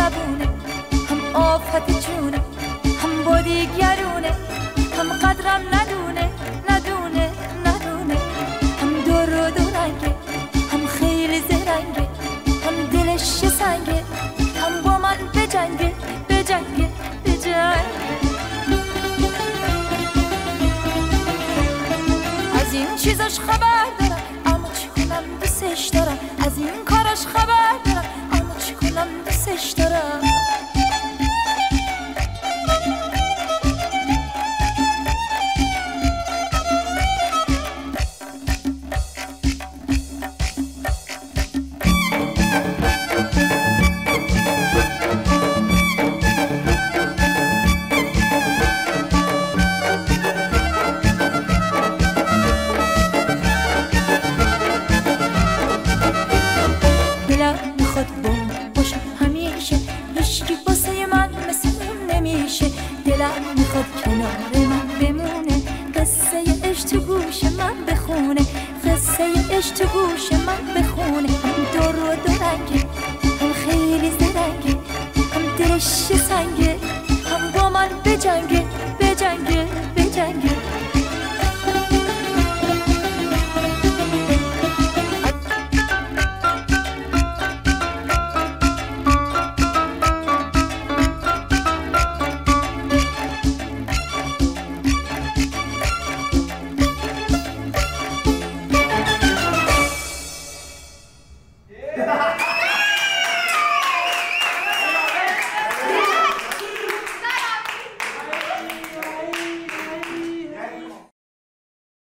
زبونه، هم آفت جونه، هم با دیگرونه، هم قدرم ندونه ندونه ندونه، هم دور و دورنگه، هم خیلی زرنگه، هم دلش سنگه، هم با من بجنگه بجنگه بجنگه. از این چیزاش خبر دارم اما چی کنم دوستش دارم، از این کاراش خبر دارم اما چی کنم دوستش دارم. دلم میخواد کنار من بمونه، قصه عشق تو گوش من بخونه، قصه عشق تو گوش من بخونه. هم دور و دورنگه، هم خیلی زرنگه، هم دلش سنگه، هم با من بجنگه بجنگه بجنگه.